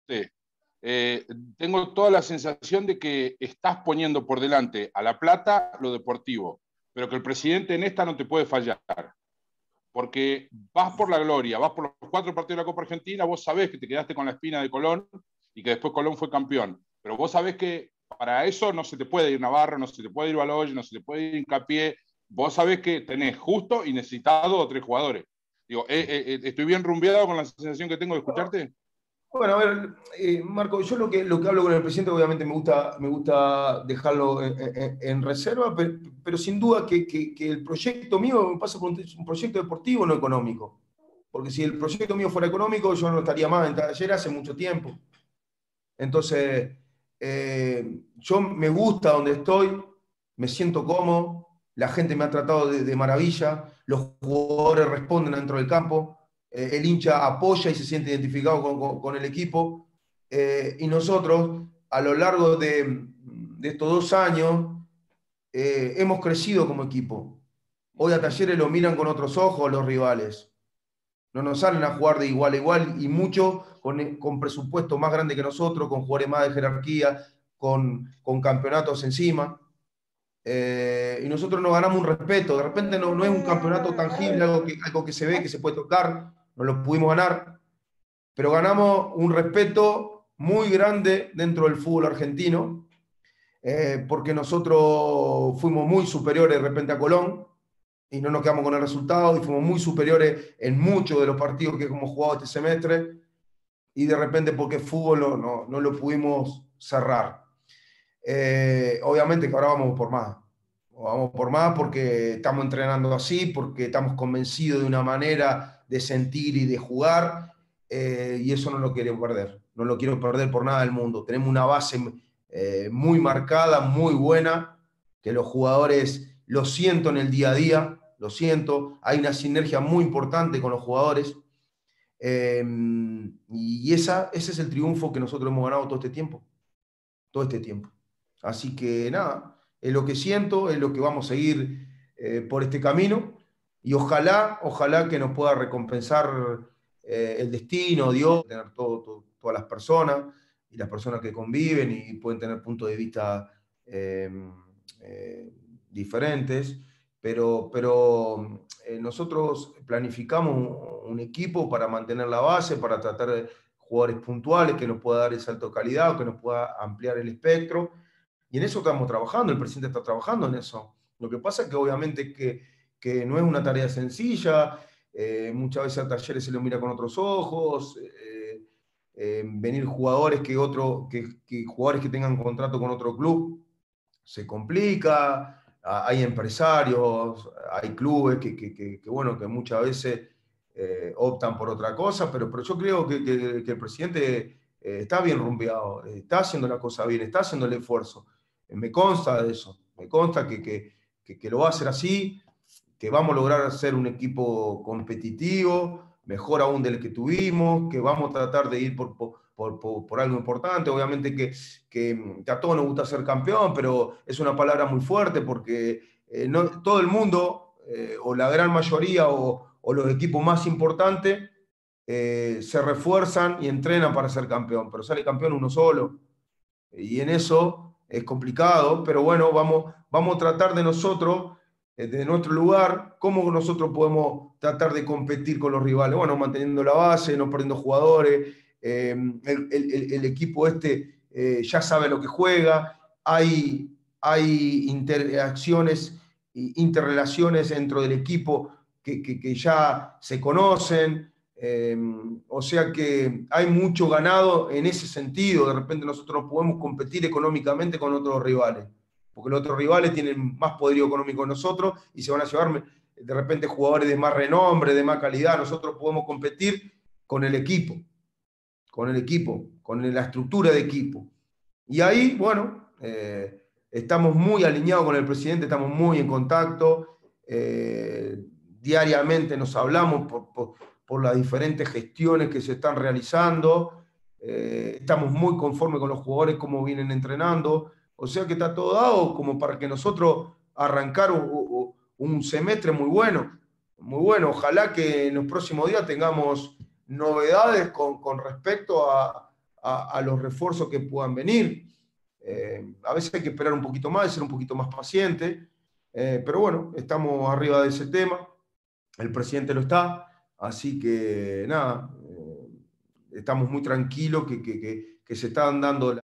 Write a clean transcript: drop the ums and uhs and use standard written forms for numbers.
eh, tengo toda la sensación de que estás poniendo por delante a la plata lo deportivo, pero que el presidente en esta no te puede fallar. Porque vas por la gloria, vas por los 4 partidos de la Copa Argentina, vos sabés que te quedaste con la espina de Colón y que después Colón fue campeón. Pero vos sabés que para eso no se te puede ir Navarro, no se te puede ir Baloy, no se te puede ir Hincapié. Vos sabés que tenés justo y necesitado 2 o 3 jugadores. Digo, ¿estoy bien rumbeado con la sensación que tengo de escucharte? Bueno, a ver, Marco, yo lo que hablo con el presidente, obviamente me gusta dejarlo en reserva, pero sin duda que el proyecto mío pasa por un proyecto deportivo, no económico. Porque si el proyecto mío fuera económico, yo no estaría más en Taller hace mucho tiempo. Entonces, yo me gusta donde estoy, me siento cómodo, la gente me ha tratado de maravilla, los jugadores responden dentro del campo, el hincha apoya y se siente identificado con el equipo, y nosotros, a lo largo de estos 2 años, hemos crecido como equipo. Hoy a Talleres lo miran con otros ojos los rivales. No nos salen a jugar de igual a igual y mucho con presupuesto más grande que nosotros, con jugadores más de jerarquía, con campeonatos encima. Y nosotros nos ganamos un respeto. De repente no es un campeonato tangible, algo que se ve, que se puede tocar, no lo pudimos ganar, pero ganamos un respeto muy grande dentro del fútbol argentino, porque nosotros fuimos muy superiores de repente a Colón y no nos quedamos con el resultado y fuimos muy superiores en muchos de los partidos que hemos jugado este semestre y de repente porque fútbol no lo pudimos cerrar. Obviamente que ahora vamos por más porque estamos entrenando así, porque estamos convencidos de una manera de sentir y de jugar, y eso no lo quiero perder, no lo quiero perder por nada del mundo. Tenemos una base muy marcada, muy buena, que los jugadores lo siento en el día a día, lo siento, hay una sinergia muy importante con los jugadores, y ese es el triunfo que nosotros hemos ganado todo este tiempo. Así que nada, es lo que siento, es lo que vamos a seguir por este camino y ojalá que nos pueda recompensar el destino, Dios, tener todas las personas y las personas que conviven y pueden tener puntos de vista eh, diferentes, pero nosotros planificamos un equipo para mantener la base, para tratar de jugadores puntuales que nos pueda dar el salto de calidad o que nos pueda ampliar el espectro. Y en eso estamos trabajando, el presidente está trabajando en eso. Lo que pasa es que obviamente que no es una tarea sencilla, muchas veces a Talleres se lo mira con otros ojos, venir jugadores que jugadores que tengan contrato con otro club se complica, hay empresarios, hay clubes bueno, que muchas veces optan por otra cosa, pero yo creo que el presidente está bien rumbeado, está haciendo la cosa bien, está haciendo el esfuerzo. Me consta de eso, me consta que lo va a hacer así, que vamos a lograr ser un equipo competitivo, mejor aún del que tuvimos, que vamos a tratar de ir por algo importante. Obviamente que a todos nos gusta ser campeón, pero es una palabra muy fuerte porque no, todo el mundo, o la gran mayoría, o los equipos más importantes, se refuerzan y entrenan para ser campeón, pero sale campeón uno solo. Y en eso es complicado, pero bueno, vamos a tratar de nosotros, de nuestro lugar, cómo nosotros podemos tratar de competir con los rivales. Bueno, manteniendo la base, no perdiendo jugadores, el equipo ya sabe lo que juega, hay interacciones, interrelaciones dentro del equipo que ya se conocen. O sea que hay mucho ganado en ese sentido. De repente nosotros no podemos competir económicamente con otros rivales, porque los otros rivales tienen más poderío económico que nosotros y se van a llevar de repente jugadores de más renombre, de más calidad. Nosotros podemos competir con el equipo, con la estructura de equipo. Y ahí, bueno, estamos muy alineados con el presidente, estamos muy en contacto, diariamente nos hablamos por las diferentes gestiones que se están realizando, estamos muy conformes con los jugadores, cómo vienen entrenando, o sea que está todo dado como para que nosotros arrancar un semestre muy bueno, muy bueno. Ojalá que en los próximos días tengamos novedades con respecto a los refuerzos que puedan venir. A veces hay que esperar un poquito más, ser un poquito más paciente, pero bueno, estamos arriba de ese tema, el presidente lo está, así que nada, estamos muy tranquilos que se están dando